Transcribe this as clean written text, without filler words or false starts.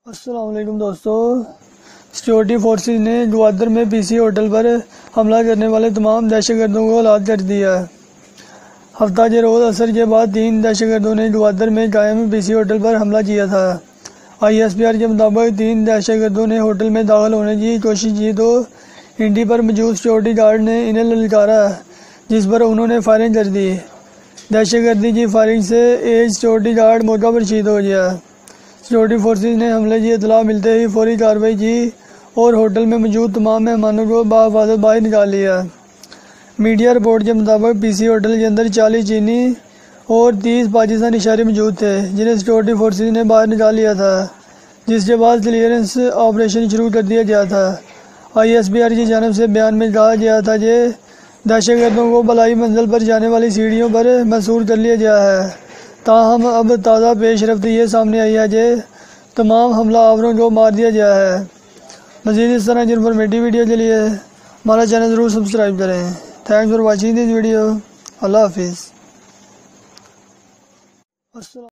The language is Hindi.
अस्सलाम वालेकुम दोस्तों। सिक्योरिटी फोर्सेस ने ग्वादर में पीसी होटल पर हमला करने वाले तमाम दहशतगर्दों को हलाक कर दिया। हफ्ता के रोज़ असर के बाद 3 दहशतगर्दों ने ग्वादर में कायम पीसी होटल पर हमला किया था। ISPR के मुताबिक 3 दहशतगर्दों ने होटल में दाखिल होने की कोशिश की तो इंडी पर मौजूद सिक्योरिटी गार्ड ने इन्हें ललकारा, जिस पर उन्होंने फायरिंग कर दी। दहशतगर्दी की फायरिंग से एक सिक्योरिटी गार्ड मौका पर शहीद हो गया। सिक्योरिटी फोर्सेस ने हमले की इतला मिलते ही फौरी कार्रवाई की और होटल में मौजूद तमाम मेहमानों को बाहिफाजत बाहर निकाल लिया। मीडिया रिपोर्ट के मुताबिक पीसी होटल के अंदर 40 चीनी और 30 पाकिस्तानी शहरी मौजूद थे, जिन्हें सिक्योरिटी फोर्सेस ने बाहर निकाल लिया था, जिसके बाद क्लियरेंस ऑपरेशन शुरू कर दिया गया था। ISPR की जानिब से बयान में कहा गया था कि दहशतगर्दों को बलाई मंजिल पर जाने वाली सीढ़ियों पर मसूर कर लिया गया है। ताहम अब ताज़ा पेशरफ्ती ये सामने आई है कि तमाम हमला आवरों को मार दिया गया है। मज़ीद इस तरह की इन्फॉर्मेटिव वीडियो के लिए हमारा चैनल ज़रूर सब्सक्राइब करें। Thanks for watching this video. अल्लाह हाफिज़।